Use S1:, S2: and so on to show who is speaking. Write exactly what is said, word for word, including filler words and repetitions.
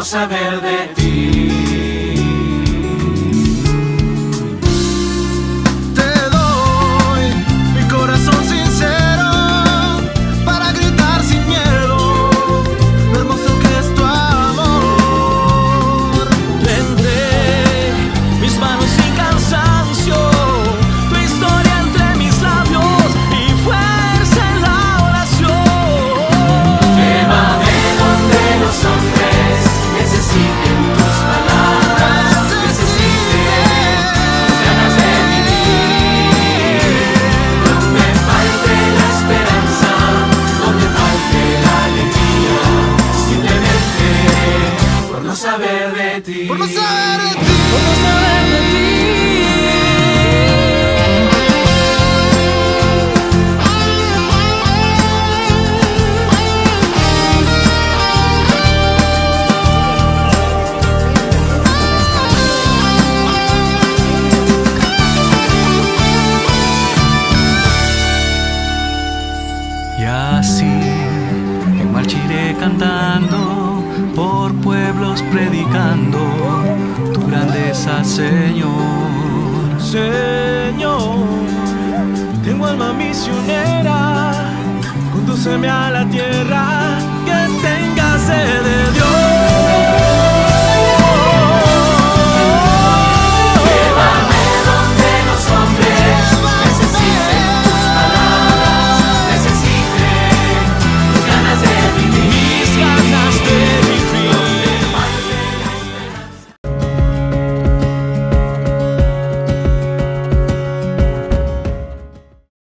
S1: no saber de ti. Saber de ti,
S2: por no saber de ti,
S1: por no saber de ti.
S3: Y así en marcha iré cantando, por pueblos predicando tu grandeza, Señor.
S4: Señor, tengo alma misionera, condúceme a la tierra que tenga sed de Dios.